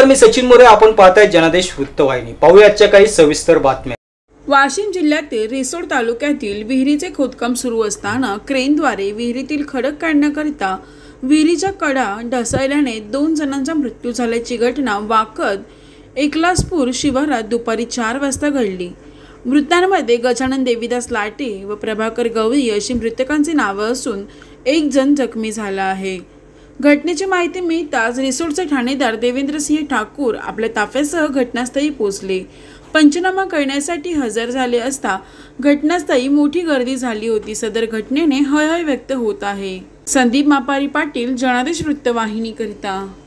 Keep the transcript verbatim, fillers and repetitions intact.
नमस्कार, मी सचिन मोरे. आपण पाहताय जनादेश वृत्तवाहिनी. पाहूया आजच्या काही सविस्तर बातम्या. वाशिम जिल्ह्यातील रिसोड तालुक्यातील विहिरीचे खोदकाम सुरू असताना क्रेनद्वारे विहिरीतील खडक काढण्याकरिता विहिरीच्या कडा ढासळल्याने दोन जणांचा मृत्यू झाल्याची घटना वाकद एकलासपूर शिवारात दुपारी चार वाजता घडली. मृतांमध्ये गजानन देवीदास लाटे व प्रभाकर गवळी अशी मृतकांची नावे असून एक जण जखमी झाला आहे. घटनेची माहिती मिळताच रिसोडचे ठाणेदार देवेंद्रसिंह ठाकूर आपल्या ताफ्यासह घटनास्थळी पोहोचले. पंचनामा करण्यासाठी हजर झाले असता घटनास्थळी मोठी गर्दी झाली होती. सदर घटनेने हळहळ व्यक्त होत आहे. संदीप मापारी पाटील, जनादेश वृत्तवाहिनी करिता.